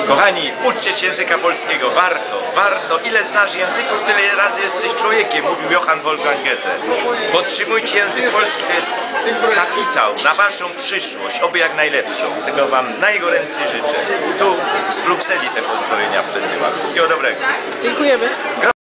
Kochani, uczcie się języka polskiego, warto. Ile znasz języków, tyle razy jesteś człowiekiem, mówił Johann Wolfgang Goethe. Podtrzymujcie język polski, to jest kapitał na waszą przyszłość, oby jak najlepszą. Tego wam najgoręcej życzę. Tu z Brukseli te pozdrowienia przesyłam. Wszystkiego dobrego. Dziękujemy.